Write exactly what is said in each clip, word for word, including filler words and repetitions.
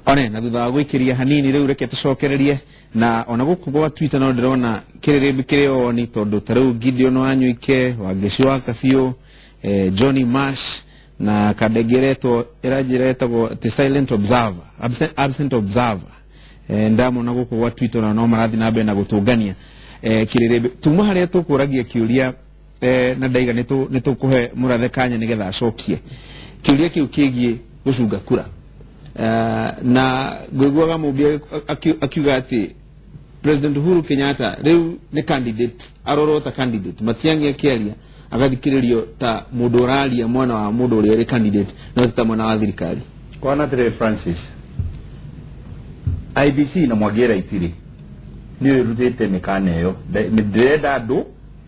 one na thutha wa gwikiria hanini riu reke tucokererie na ona guku gwa Twitter no ndirona kiriri kireo ni tondu tariu Gideon Wanyuike Wangeci Kabiũ eh, Johnny Mash na kadegereto irajiretagwo the silent observer absent, absent observer eh, ndamo na guku gwa Twitter na no marathi na be na gutungania eh, kiriri tuma haria tukuragia kiuria eh, na ndaiga nitu nitukuhe murathe kanya nigetha acokie kiuria kiu kigie gucunga kura. Uh, na gwiguaga mubia akiuga ati President Uhuru Kenyatta riu ni candidate aroro ta candidate Matiang'i akiaria agathikiririo ta mundu uraria mwana wa mundu uri ri candidate no ta mwana wa thirikari. Kwana Tere Francis I B C na Mwagera itiri ni rutete mikane yo ndenda andu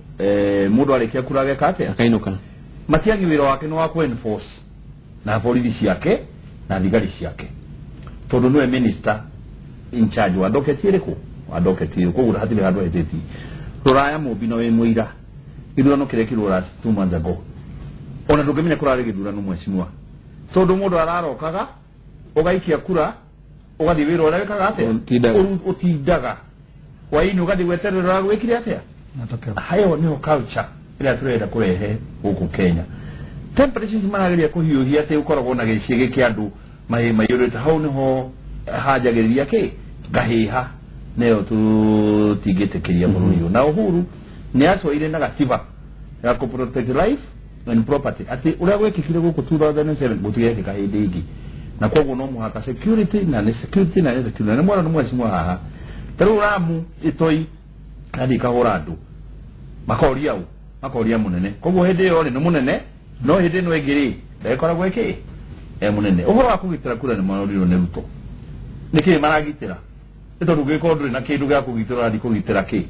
eh mundu arikia kurage kate akainuka Matiang'i wiro wake no wa ku enforce na polisi ciake na thigari ciake tondu niwe minister in charge wa docket iriku wa docket iriku ura hatire handu eteti ruraya mubino we muira ithurano kire kirura two months ago ona ndungimenya kurari githurano mwecimwa tondu mundu ararokaga ugaikia kura ugathi wira ura wekaga ate utindaga wa inu ugathi weterera gwikire atia hayo niho culture ila turenda kurehe huku Kenya. Temperatures marageria kuhiuhia ate ukoragwo na giciege kia andu mai mayurite hau niho hajagiriria ke gahiha neo tu tigitekiria burundu na Uhuru ni asoire na gatiba ya ku protect life and property ati uria gwekikire guku two thousand seven gutigeke kahindi ingi na koguo no muhaka security na ne security na security na mwana no mwacimwa haha taru ramu itoi kadi kahora andu makoria u makoria munene koguo hindi yo ni munene no hindi no egiri ndekora gweki e munene uhoro wa kugitira kura ni maroriro ne ruto niki maragitira eto rugiko nduri na kindu gya kugitira ndi kugitira ki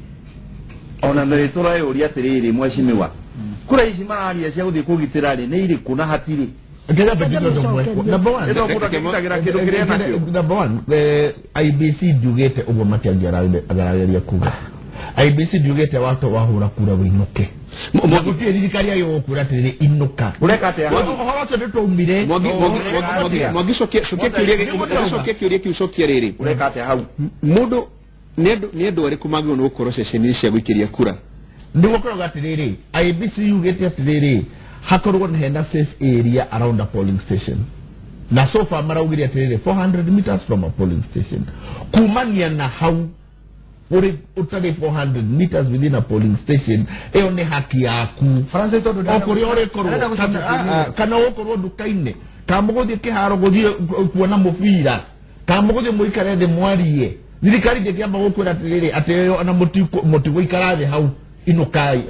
ona ndere tora yuri atiriri mweshimiwa kura ici mararia cia guthi kugitira ri ni iri kuna hatiri ngeza bedido domwe number one eto kuta kitagira kindu kiria nakyo number one I B C dugete ugo Matiang'i agarageria kuga I B C dugete watu wahura kura winuke mwaguti thirikari ayo kura tiri inuka ureka ate watu horote ndeto umire mwagi sokia sokia kiuria sokia kiuria kiu sokia riri ureka ate hau mundu nedo nedo ari kumagi no ukoro session cia gwikiria kura ndigo koroga tiriri I B C yugete tiriri hakorwo na hena safe area around a polling station na so far maraugiria tiriri four hundred meters from a polling station kumania na hau uri utari four hundred meters within a polling station eyo ni haki yaku Francis todo da okori ore korwo kana okorwo dukaine kamugothie kiharo guthie kuona mubira kamugothie muikare the mwarie thirikari ngiamba gukwira tiriri ateyo ana mutiko mutiko ikarathi hau inukai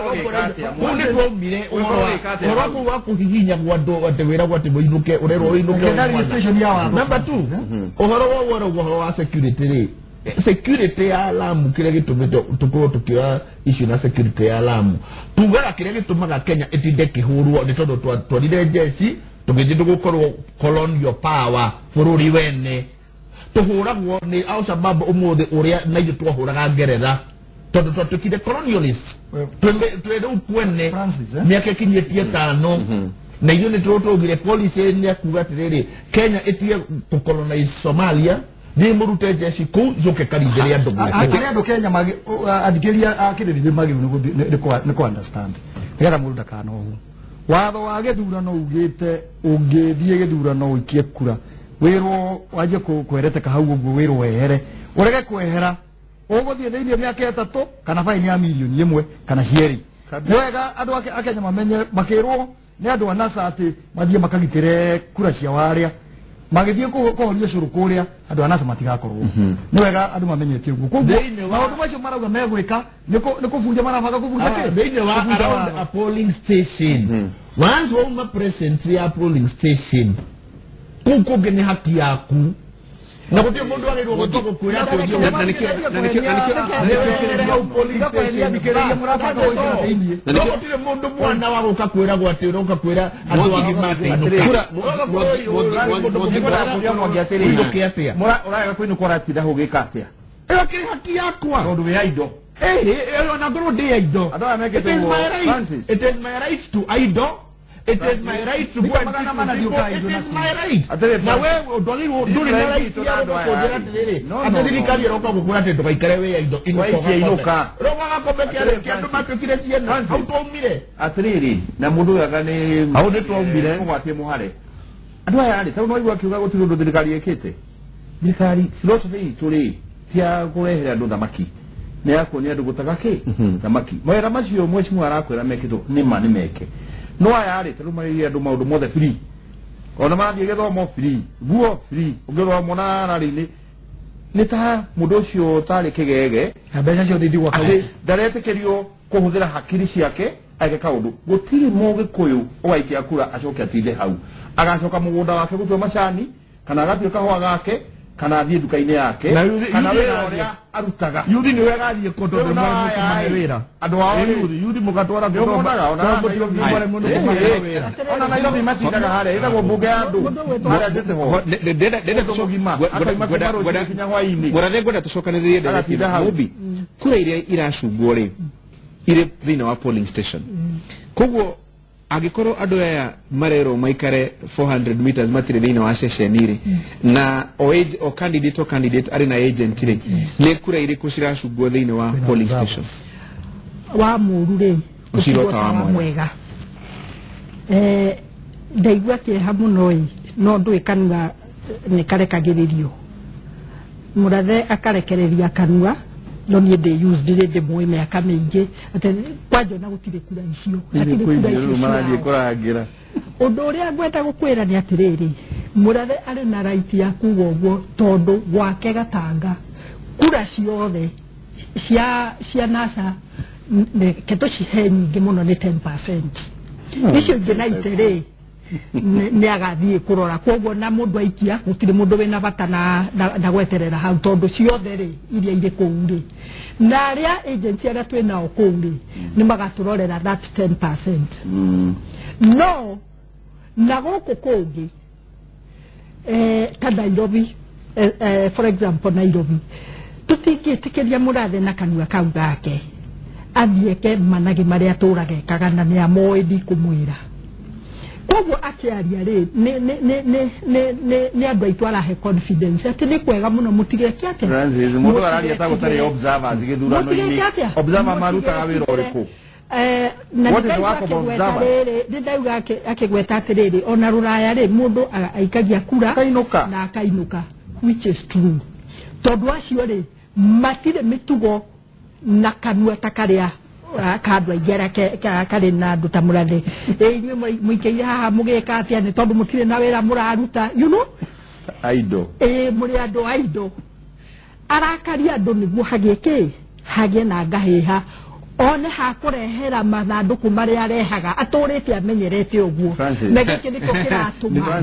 undi twomire oro wa kuhihinya gwando ate wira gwate muinuke urero inuke number two ohoro wo woro wo wa security ri security ya Lamu kile gitumito tuko tukiwa issue na security ya Lamu tugara kile gitumaga Kenya itinde kihurwo ni tondu twandire jeshi tugithinde gukorwo colonial power bururi wene tuhuragwo ni au sababu umuthi uria na ithu twahuraga Ngeretha tondu twatukire colonialist twende ukwene miaka kinyetie tano na iyo ni twotogire policy ni akuga tiriri Kenya itie to colonize Somalia ni murute jeshi ku joke karingeria ndugu akire andu Kenya magi adikiria akire magi ni ko understand era muruta kana ohu watho wa githurano ugite ungithie githurano ikie kura wiro waje kwerete ka hau ugu wiro wehere urege kwehera uguthie thiini miaka itatu kana faini ya milioni imwe kana cieri wega andu akenya mamenye makirwo ni andu anasa ati mathie makagitire kura cia waria magithie kuhoria curu kuria andu anasa matigakorwo ni wega andu mamenyetie guo koguo maundu macio marauga megwika niko nikubunja marabanga kubunja ke thini wa around a polling station once one present ya polling station kuko gene haki yaku na kutia mundu arirwo gutoko kwira ko dio na nikio na nikio na nikio polling station dikereria murabanga oira thini na nikio mundu mwana wa guka kwira gwati uroka kwira andu agimate kura mura uraga kwinu kwaratira hugika atia eyo kiri haki yakwa tondu we aido eh eyo na ngoro de aido ado ameke to it is my right to aido it is my right to go and Magana speak mana to ndio people. kai It ndio is nasi. my right. Atele Na pa- wewe ndoli ndoli Ni na right right to ya nando gukundira ayari. atiriri. No, Ati no, thirikari no. iroka gukura ati ndugaikare we indo Waikia inuka. roga gakombekia Atele reke andu Francis. matwikire ciana Francis. hau twaumire. atiriri na mundu yaga ni Hau ni twaumire. mugwatie muhare andu aya ri tau no igwa kiuga gutiri undu thirikari ikite thirikari philosophy turi tia kurehera andu thamaki ni yakuonia andu gutaga ki thamaki mawira macio mwecimu arakwira mekitwo ni ma ni meke no aya ri tau mai andu maundu mothe free ona mathie githomo free guo free ungithoma na rari-ini ni ta mundu ucio tari kigege Mbeca cio thithigwa kau. ati ndaretekerio kuhuthira hakiri ciake age kaundu gutiri mugikuyu ugaikia kura acoke atinde hau agacoka mugunda wake gutua macani kana agathiĩ kahũa gake kana athiĩ nduka-inĩ yake Na yuthi- kana yuthi wĩra agathiĩ. ũrĩa arutaga Yuthi ni wegathie kondo Rĩu de na mwana aya, kumane wira. andũ ao rĩ, Yuthi yuthi mukatwara nĩ ũmonaga ona Kwa Nairobi mutio mwana mundu Eh, kumane eh, wira. ona Nairobi matindaga harĩa ĩtagwo mbunge ya andũ harĩa njĩte ho ndenda Mũndũ mũgima, akauma kuma rũciinĩ nginya hwaĩ-inĩ. murathe ngwenda tucokanĩrĩrie Agatinda hau. mubi kura iria iracungwo rĩ irĩ thĩinĩ wa polling station koguo angĩkorwo andũ aya marerwo maikare four hundred meters matirĩ thĩinĩ wa ceceni rĩ na o age- o candidate o candidate arĩ na agent rĩ nĩ kura irĩkũ ciracungwo thĩinĩ wa polling station wa mũru rĩ Ũcirota ũcirota wa wa mwega. mwega eh ndaigua kĩeha mũno ĩ no ndũĩ kanua nĩ karekagĩrĩrio mũrathe akarekereria kanua no niĩ ndĩ used rĩ ndĩmũĩ mĩaka mĩingĩ atĩ kwanja ona gũtirĩ kura icio hatirĩ kura icio marathiĩ ciao. kũrangĩra Ũndũ ũrĩa ngwenda gũkwĩra nĩ atĩrĩrĩ mũrathe arĩ na right ya kuga ũguo tondũ gwake Gatanga kura ciothe cia cia NASA ke tũcihe nyingĩ mũno nĩ ten percent icio ingĩ na iterĩ nĩ agathiĩ kũrora koguo na mũndũ aikia gũtirĩ mũndũ wĩna bata na na gweterera hau tondũ ciothe rĩ iria irĩ kũu rĩ na arĩa agency arĩa twĩnao kũu rĩ nĩ magatũrorera that ten percent no na gũkũ kũngĩ eh, ta Nairobi eh, eh, for example Nairobi tũtingĩtĩkĩria mũrathe na kanua kau gake athiĩke managi marĩa tũragekaga na nĩ amoĩ ndikũmwĩra koguo akĩaria rĩ nĩ andũ aitũ arahe confidence atĩ nĩ kwega mũno mũtigeke atĩa Francis mũndũ araria ta gũtarĩ observers gĩthurano-inĩ observer marutaga wĩra ũrĩkũ eh na What is the work of observer? ndauga akĩgweta atĩrĩrĩ ona rũraya rĩ mũndũ aikagia kura Akainuka. na akainuka which is true tondũ acio rĩ matirĩ mĩtugo na kanua ta karĩa kandũ aingĩ arĩa karĩ na andũ ta mũrathe inyuĩ mũikĩire haha mũgĩka atĩa nĩ tondũ mũtirĩ na wĩra mũraruta you know aido ĩĩ mũrĩ andũ aido arakaria andũ nĩguo hagĩe kĩ hagĩe na ngahĩha one hakũrehera mathandũkũ marĩa arehaga atũrĩte amenyerete ũguo na gĩkĩ nĩkĩo kĩratũma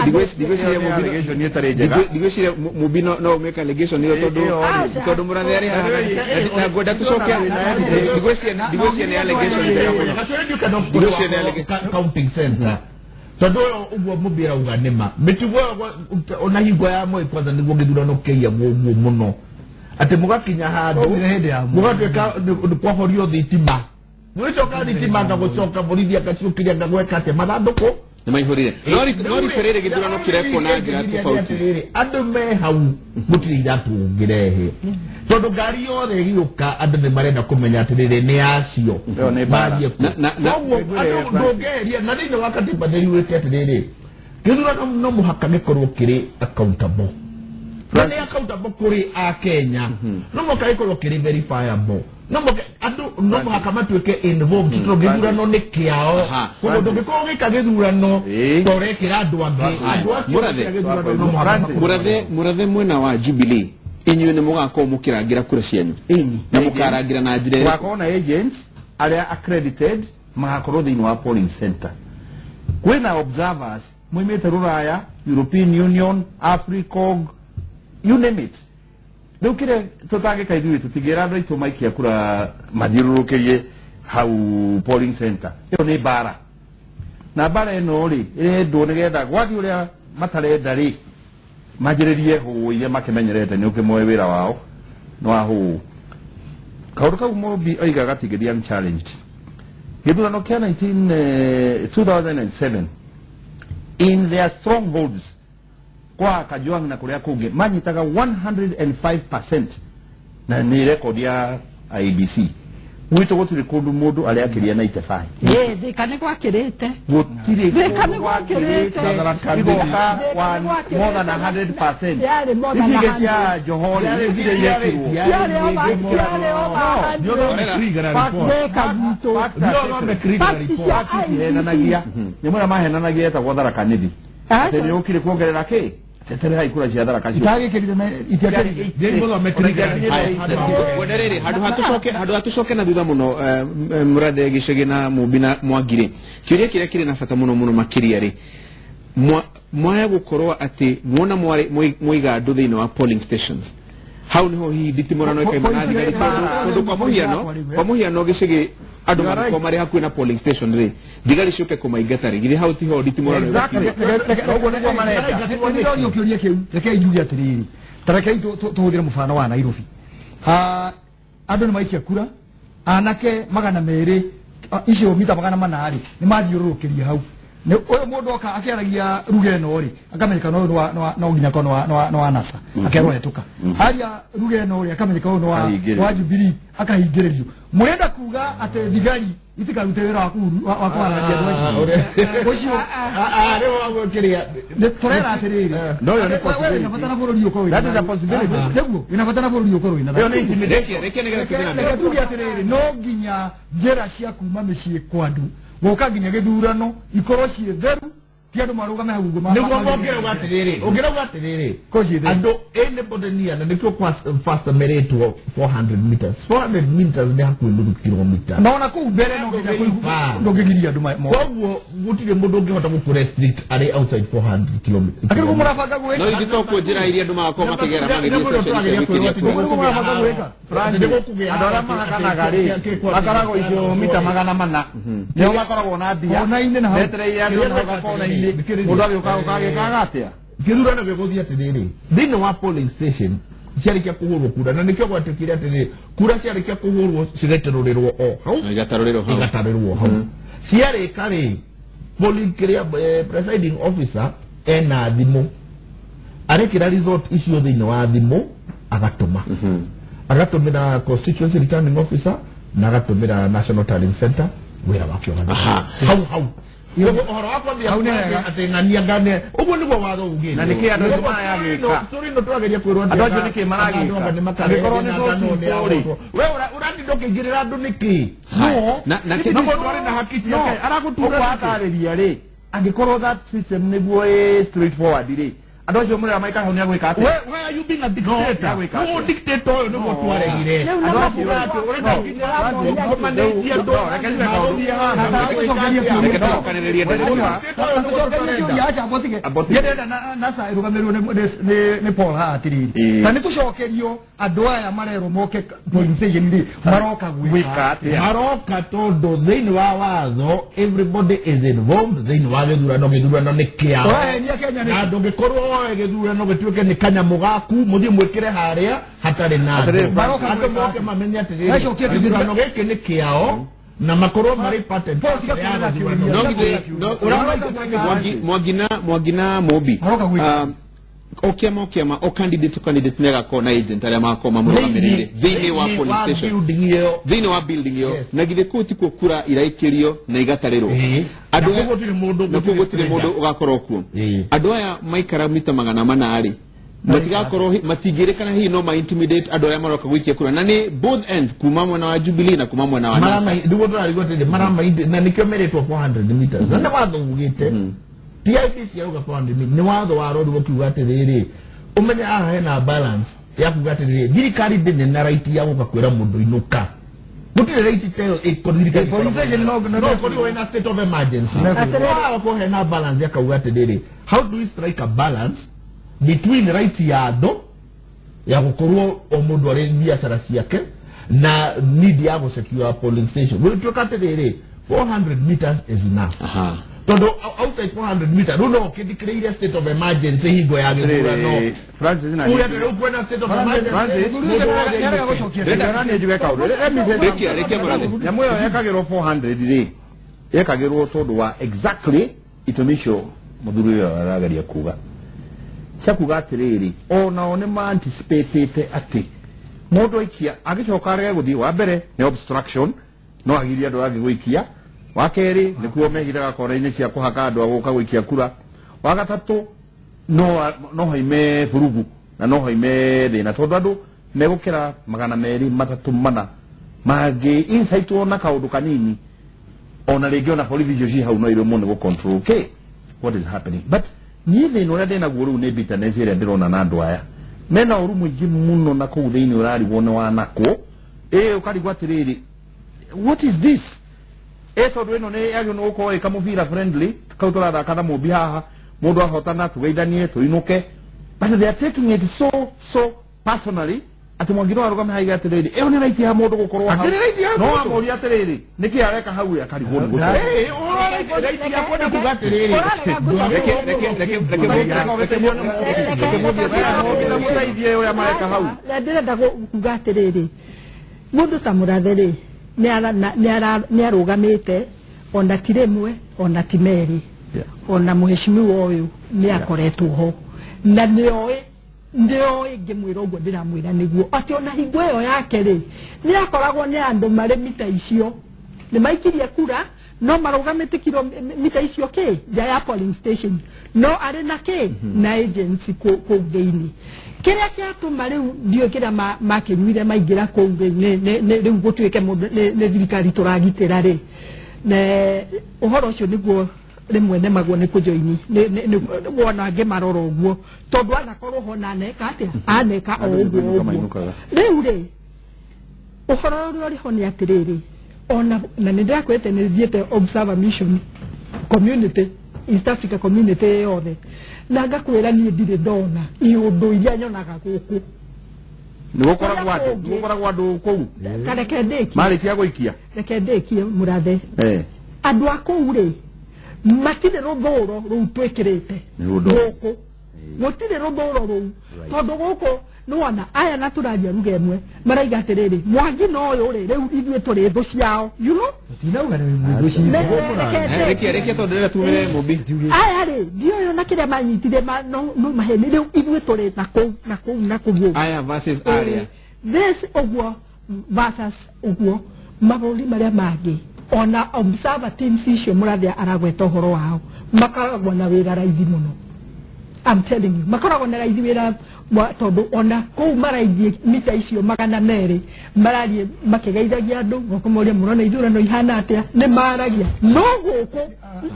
ndigwĩciria mubi no ũmĩka allegation ĩyo tondũ mũrathe arĩ haha na ngwenda tũcoke ndigwĩciria nĩ allegation ndigwĩciria nĩ allegation counting center tondũ ũguo mũbira uga nĩma mĩtugo ona hingo ya mwĩ kwanza nĩguo gĩthurano kĩiya mũguo mũno atĩ mũgakinya handũ mũgatuĩka nĩ kwahorio thitima mũgĩcoka thitima ngagũcoka borithi agaciũkĩria ngagweka atĩ mathandũkũ nĩ maihũrire no rĩrĩ gĩthurano kĩrekwo na njĩra tofauti andũ me hau gũtirĩ iratũ ngĩrehe tondũ ngari yothe ĩgĩũka andũ nĩ marenda kũmenya atĩrĩrĩ nĩ acio marie koguo andũ ndũngĩeheria na thĩinĩ wa katiba nĩ yugĩte atĩrĩrĩ gĩthurano no mũhaka gĩkorwo kĩrĩ accountable nĩ accountable kũrĩ a Kenya no mũhaka gĩkorwo kĩrĩ verifiable no mũhaka andũ no mũhaka matuĩke involved tondũ gĩthurano nĩ kĩao koguo ndũngĩkorwo gĩka gĩthurano torekĩra andũ angĩ mũrathe mũrathe mwena wa Jubilee inyuĩ nĩ mũgakorwo mũkĩrangĩra kura cianyu na mũkarangĩra na njĩra tũgakorwo na agents arĩa accredited magakorwo thĩinĩ wa polling center kwĩna observers moimĩte rũraya European Union Africog you name it rĩu kĩrĩa tũtangĩka ithuĩ tũtingĩra andũ aitũ maikia kura mathiũrũrũkĩrie hau polling center ĩyo nĩ mbara na mbara ĩno rĩ ĩrendwo nĩgetha gwathi ũrĩa matarenda rĩ manjĩrĩrie hũũ iria makĩmenyerete nĩ ũkĩmoe wĩra wao nĩ wa hũũ kaũndũ kau Mũmbi oiga gatingĩthiĩ unchallenged githurano kia nineteen two thousand seven in their strongholds kwa Kajwang na kuria kungi manyitaga one hundred five percent na ni record ya I B C wito gutire kundu mundu ari akiria ninety-five eh thikane gwakirite gutire thikane gwakirite igoka one more than one hundred percent yale more than one hundred ya johori ndire yekirwo yale oba yale oba Ndio mekrigara report theka gitu ndio mekrigara report henanagia nimwe mahenanagia eta gwathara kanithi tene ukire kuongerera ki tetere haikura cia thara kacio itage kirire me itiake ndio modo mekrigara Wenderere hadu hatucoke hadu hatucoke na thutha muno murathe gicege na mubina mwagire kiuria kiria kiri na bata muno muno makiria ri mwaya gukorwa ati mwona mwiga andu thiini wa polling stations hau niho hi ditimorano ikaimana thigari tondu kwa muhiano kwa muhiano gicege andu mariko mari hakuhi na polling station ri thigari ciuke kumaingata ri githĩ hau tiho ditimorano uguo niguo mareka ndio kiuria kiu reke ijuge atiriri tareke tuhuthire mufano wa Nairobi ah andu ni maikia kura anake magana meri icio mita magana manari ni mathiurukiria hau ne oyo mundu oka akiaragia ruge no ri akamenya no no no nginya kono no no anasa akerwo hetuka haria ruge no ri akamenya kono no wa Jubilee akahingiririo murenda kuga ate thigari itikarute wira waku wa kwaragia ndwaci ucio a a rewa gũkiria ne torera atiriri no yo ne possibility inafatana bururi uko that is a possibility niguo inafatana bururi uko ina yo ne intimidation reke nigera kidina reke tuge atiriri no nginya njera cia kuma micii kwandu goka nginya githurano ikorwo cie theru ti andu marugame hau nguo niguo ngokera gwatiriri ukira gwatiriri andu anybody ni ana nikyo kwa fast meretwo four hundred meters four hundred meters ni hakuhi nuthu kilomita naona ku mbere no nginya ndogigiria andu mo koguo gutire mundu ungihota guku restrict ari outside four hundred kilometers akiri kumurabanga gweka no ithito ku njira iria andu magako makigera magithie andora mahakanaga ri makoragwo icio mita magana mana nio makoragwo na mbia metereire andu magakona mundu agioka ukagikaga atia githurano giguthia atiriri thiini wa polling station ciarikia kuhurwo kura na nikio gwatikire atiriri kura ciarikia kuhurwo cigeterurirwo o hau igataruriro hau igatarurwo hau ciarika ri polling kiria presiding officer ena thimu arekira result icio thiini wa thimu agatuma agatumira constituency returning officer na agatumira national tallying center wira wakio hau hau Yogo horo hapo ndia hauna atengania ngane ugo niguo watho ugire na niki andu mara yagika story ndo twageria kwirwo andu acio niki maragika angikoro ni story we urandi ndokingirira andu niki no na na kindu ndwari na hakiti yake aragutura atariria ri angikoro that system niguo straight forward ri andu acio mura maika hau ni agwika ati where are you being a dictator no dictator oyo niguo twaregire andu acio ati urenda kingira andu manage andu rekeza kaundu yacha abotige yedenda na sa irugamirwo ne ne Paul ha atiriri tani tucokerio andu aya marero moke polling station ndi maroka gwika maroka tondu thiini wa watho everybody is involved thiini wa githurano githurano ni kiao na ndungikorwo githurano gituike ni kanyamu gaku muthii mwikire haria hatari na andu moke mamenye atiriri githurano giki ni kiao na makorwo mari patent mwagina mwagina mobi okiama okiama o candidate candidate nega ko na agent aria makoma murugamirire thiini wa police station thiini wa building yo na githe kuti ko kura iraikirio na igatarirwo andu gutire mundu gutire mundu ugakorwo kuo andu aya maikara mita magana manari matigakorwo matingirikana hi no ma intimidate andu aya maroka gwikia kura na ni both ends kuma mwena wa Jubilee na kuma mwena wa marama ndugo twarigotire marama na nikyo meretwo four hundred meters na watho ugite P I C C yauga four hundred meters ni watho wa road wokiuga atiriri umenye aha hena balance ya kuga atiriri thirikari ndine na right ya guka kwira mundu inuka gutire right tail ekonirika politician no no no in a state of emergency atiriri ko hena balance ya kuga atiriri how do we strike a balance between right ya andu ya gukorwo o mundu ari biashara ciake na need ya go secure polling station we took atiriri four hundred meters is enough aha todo outside four hundred meters no kidikire state of emergency higo ya githurano Francis na uya ndio kwenda state of emergency Francis ndio nani ejuwe kauru let me say rekia rekia murade nyamuyo yakagero four hundred ri ekagirwo tondu wa exactly itumisho muthuri uyu aragaria kuga cia kuga atiriri ona one ma anticipate ati mundu aikia agicoka arege guthii wa mbere ni obstruction no agiria andu agi gwikia wa keri ni kuo mehiraga kora-ini cia kuhaka andu aguka gwikia kura wa gatatu no no haime furugu na no haime thina tondu andu megukira magana meri matatu mana magi insight ona kaundu kanini ona ringi ona borithi cio hau no iro muno go control okay what is happening but ni thina uria ndina guo riu ni bitterness iria ndirona na andu aya mena uru mwingi muno na kuu thiini urari wona wanako eh ukarigwa atiriri what is this eh tondu ino ni yagio no ko ika mubira friendly kautura da kana mubi haha mundu ahotana tugeithanie tuinuke but they are taking it so so personally ati mwangiro arugame haiga atiriri eh oni raiti ha mundu gukorwo hau no amuri atiriri niki areka hau ya karigwo ni eh ora raiti ya kwenda kuga atiriri leke leke leke leke mudaithie uria mareka hau ndirenda kuga atiriri mundu ta muratheri ni ara ni ara ni arugamite ona tiremwe ona timeri ona muheshimiwa uyu ni akoretwo ho na nioi ndio ngimwira uguo ndiramwira niguo ati ona hingo iyo yake ri ni akoragwo ni andu mari mita icio ni maikirie kura no marugamite kilo mita icio ke ya polling station no ari na ke na agency ko ko geini kiria kiatuma riu ndio kira makinyire maingira ko geini ne riu gutuike ne thirikari turagitira ri ne uhoro ucio niguo rimwe ne magwo ne kujoini ne wona nge maroro uguo tondu anakorwo ho na neka atia aneka o uguo riu ri uhoro uri ho ni atiriri ona na nindira kwete ne thiete observer mission community East Africa community yothe na ngakwira ni ndire ndona iundu iria nyonaga guku ni gukora gwadu ni gukora gwadu kou kare kendeki mari tia guikia rekendeki murathe eh andu akou ri matire rodoro ru twekirite guku gutire rodoro ru tondu guku nuona aya na turaria ruga emwe maraiga atiriri mwangi no uyu ri riu ithue turi thu ciao you know tinauga ni mwangi ciao reke reke tondu rira tumire mubi aya ri dio yo na kire manyitire ma no no maheni riu ithue turi na ku na ku na ku aya versus area this ogwo versus ogwo mabuli maria mangi ona observer team icio murathia aragweta horo wao makaragwo na wira raithi muno I'm telling you makaragwo na raithi wira tondu ona kou maraithie mita icio magana meri mararie makigeithagia andu gokomoria muno na ithurano ihana atia ni maragia no guku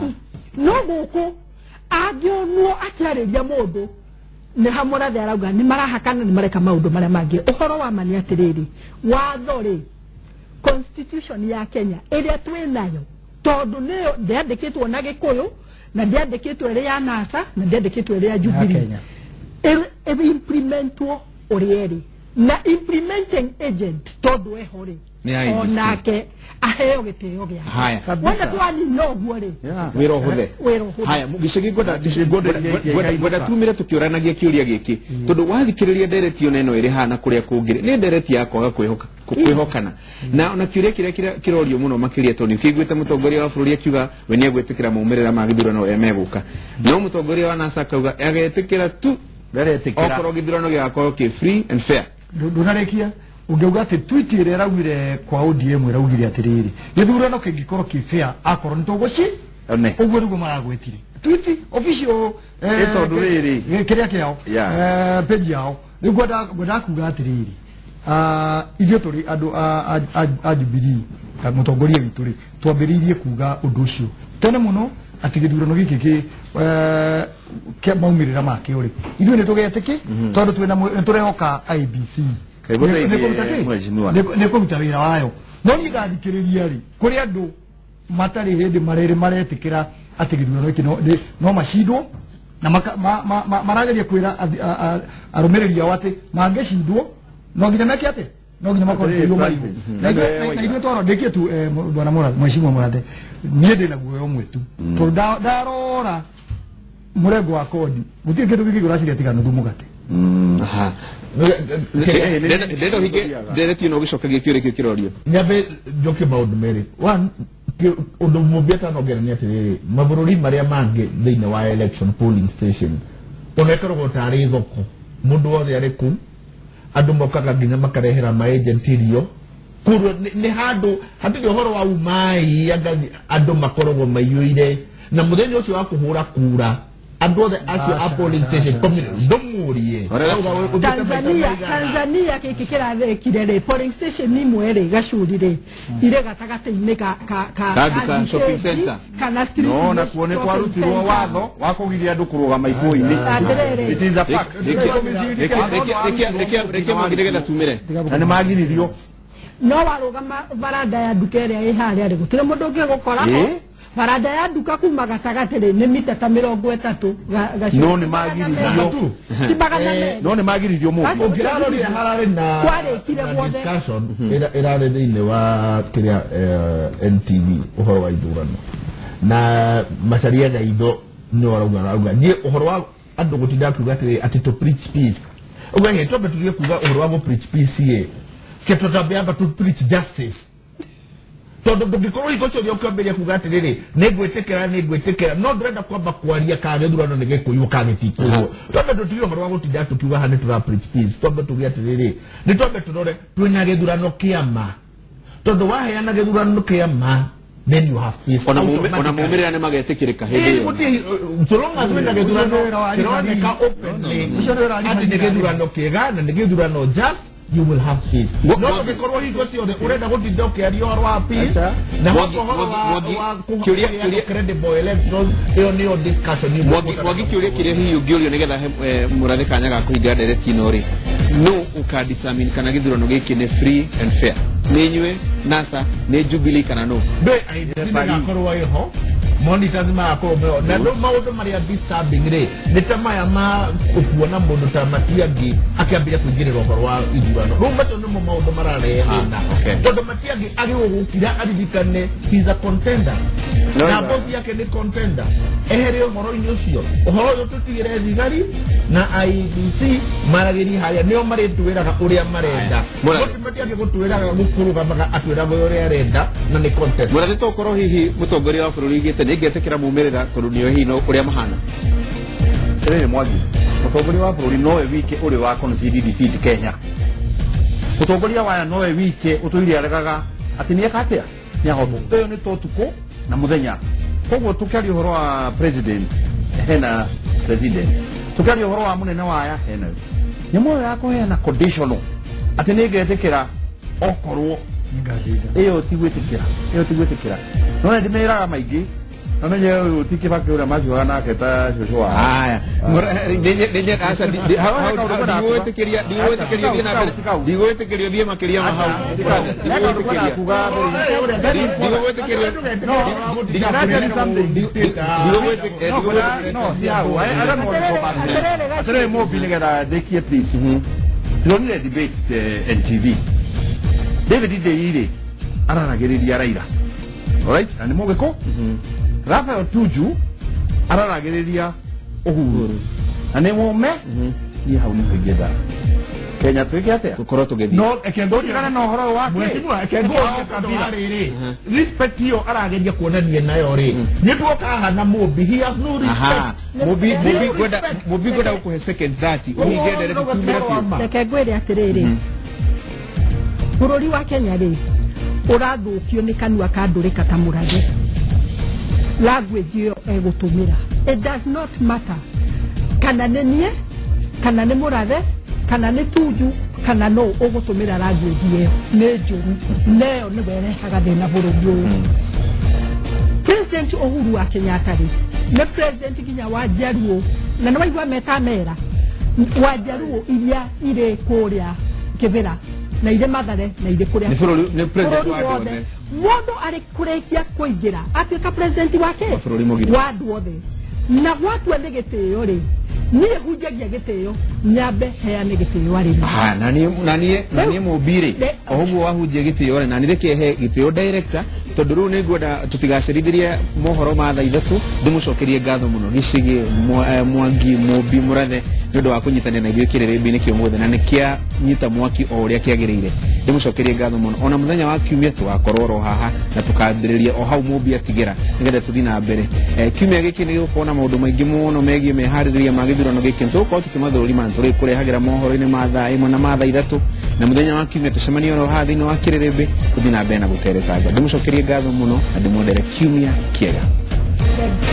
no guku agionwo akiariria mundu ni hamurathi arauga ni marahakana ni mareka maundu maria mangi uhoro wa mani atiriri watho ri constitution ya Kenya iria twinayo tondu niyo ndiandikitwo na Gikuyu na ndiandikitwo iri ya NASA na ndiandikitwo iri ya Jubilee eri implementwo urieri na implementing agent tondu ehori onake aheo gitio gya haya wanda twani no guore wiro huthe haya gicigi goda goda goda tumire tukioranagia kiuria giki tondu wathikiriria ndereti ona ino iri hana kuria kungire ni ndereti yakwaga kwihoka kwihokana na ona kiuria kiria kirorio muno makiria toni kiguite mutongoria wa bururi akiuga we ni agwetikira maumirira ma githurano emeguka no mutongoria wa NASA kauga agetikira tu nderetikira okoro githurano giakorwo ki free and fair ndunarekia ungeuga ati tweet ire raugire kwa O D M raugire atiriri githurano kingikorwo ki fair akorwo nitoguci one uguo rugo maragwetire tweet official eh tondu riri kiria kiao eh page yao nigoda goda kuga atiriri ah ithio turi andu a Jubilee mutongoria witu ri twambiririe kuga undu ucio tene muno ati githurano giki ki eh ke maumirira make uri ithio ni tugetiki tondu twina turehoka I B C ne kuruta wira wayo no ni gathikiriria ri kuri andu matari hindi marere maretikira ati githurano giki no no macindwo na marageria kwira arumireria wate mangecindwo no nginya meke ate no nginya makoro yo marigo na ithuĩ twaro ndĩkie tu bwana Mũrathe mheshimiwa Mũrathe niĩ ndĩ na guoya ũmwe tu tondũ ndarora mũrengo wa kodi gũtirĩ kĩndũ gĩkĩ ũraciria tiga nuthu mũgate aha ndendo hige ndereti no gĩcokagia kĩũria kĩu kĩrorio nyambe njoke maũndũ merĩ one undu mubeta no gerania tere mabururi maria mange thine wa election polling station onekero gotari thoko mundu wothe ari ku andu mokaga nginya makarehera ma agent irio kuru ni handu hatiri horo wa umai agathi andu makorogwo maiyuire na muthenya ucio wa kuhura kura andu othe acio a polling station community ndomurie Tanzania Tanzania kiki kirathekire ri polling station ni mwere gacurire ire gatagati-ini ka ka ka shopping center kana street no na kuone kwa rutirwo watho wa kugiria andu kurugama ibu-ini it is a fact reke magirege tumire na ni magiririo no warugama baranda ya duka iria i haria ri gutire mundu ungi gukora baranda ya duka kuma gatagati ri ni mita ta mirongo itatu gacu no ni magiririo no ni magiririo mu ukiraro ri harare na kware kire gwothe discussion ira ira thine wa kiria N T V uhoro wa ithurano na macaria ga indo ni warauga warauga ni uhoro wa andu gutinda kuga ati to preach peace uwe he to betulie kuga uhoro wa preach peace ye keto tabiamba to preach justice todo ndikoro ikocho ryo kwamberia kuga atiriri negwetekera negwetekera no ndrenda kwamba kwaria kage thurano nige kuyu kage tikuyo tobe tutio horo wa gutinda tukiuga hane tura preach peace tobe tugia atiriri ni tobe turore twina githurano kiama todo waheana githurano kiama then you have peace ona mume ona mumerera ne magetekirika hindi yo kuti solonga twina githurano kironeka openly ati githurano kiega na githurano just you will have peace no because what you got your urenda gutinda ukiaria horo wa peace na horo wa kiuria kiuria credible elections iyo niyo discussion you wagi wagi kiuria kiria hiyo ngiorio nigetha murathe kanya ga kuhinga ndereti no ri no ukadetermine kana githurano giki ni free and fair ninywe nasa ni Jubilee kana no be aidha korwa iho monitors ma ko na no maundu maria disturbing ri nitamaya ma kuona mundu ta Matiang'i akiambia kuingirira horo wa ithurano no mato no maundu mararehana tondu Matiang'i agi gukira aririkane he's a contender na bosi yake ni contender ehere horo ini ucio horo ucio tutigire thigari na I E B C maragiri haya nio mari tuwiraga uria marenda bosi Matiang'i gutuwiraga gukuruga maga atwira go uria arenda na ni contender murathe tokoro hihi mutongoria wa bururi gite ningetekera mumerera tondu niyo hihi no uria mahana tere mwagi mutongoria wa bururi nowe wike uri wa concede defeat Kenya mutongoria wa nowe wike utuire aregaga ati ni akatia ni ahoto iyo ni totuko na muthenya koguo tukari uhoro wa president hena president tukari uhoro wa munene wa ya hena ni moyo yako hena conditional ati ni getekera okorwo iyo tigwetekera iyo tigwetekera none ndimeraga maingi namenye utikibake ura majo na keta joshua haya ndenye ndenye asa diwetekeria diwetekeria bina diwetekeria bia makeria mahau diwetekeria kuga diwetekeria no diwetekeria no ya wa I don't know what to say atere mo biligara dekie please tuonile debate N T V David Deire araragiriria Raila alright and mo geko Rafael Tuju araragiriria Uhuru ane mo me ni hauni kugeda Kenya tukiate tukoro tugedi no ekendo kana no horo wake mwetimwa ekendo kabila riri respect yo arageria kuonania nayo ri nituoka hana mobi he has no respect mobi mobi goda mobi goda uko second thirty uhigedere kutumira pia reke gwire atiriri bururi wa Kenya ri urathukio ni kanua kandurika ta murathe language yo egutumira it does not matter kana nenie kana ni murathe kana ni Tuju kana no ugutumira language yo ne njuru leo ni berehaga thina bururi uyu President Uhuru wa Kenyatta ri ne president kinya wa Jaruo na no waigwa meta mera wa Jaruo iria ire kuria kibira na ire Mathare na ire kuria ni bururi ni president wa Wode mundu ari kurekia kuingira atuika president wake wadu wothe na watu ande gitio ri ni hujagia gitio nyabe heane gitio ari ah nani nani nani mubiri ohugu wahuje gitio ri nani reke he gitio director tondu riu ningwenda tutigacirithirie mohoro ma thaa ithatu ndimucokerie ngatho muno gicigi Mwangi Mumbi Murathe nundu wa kunyitanira na ithuĩ kĩrĩrĩmbĩ-inĩ kĩa ũmũthĩ na nĩkĩa nyita mwaki o ũrĩa kĩagĩrĩire ndimucokerie ngatho muno ona muthenya wa kiumia tugakorwo ro haha na tukambĩrĩria o hau Mumbi atigĩra nĩgetha tuthi na mbere kiumia gĩkĩ nĩ gũkorwo na maũndũ maingĩ mũno megiĩ meharĩrĩria ma gĩthurano gĩkĩ tũgũkorwo tũkĩmathũrima tũrĩkũrehagĩra mohoro-inĩ ma thaa ĩmwe na ma thaa ithatũ na muthenya wa kiumia tucemanie ro haha thĩinĩ wa kĩrĩrĩmbĩ tuthi na mbere na gũteretanga ndimucokerie ngatho muno na ndĩmwendere kiumia kĩega.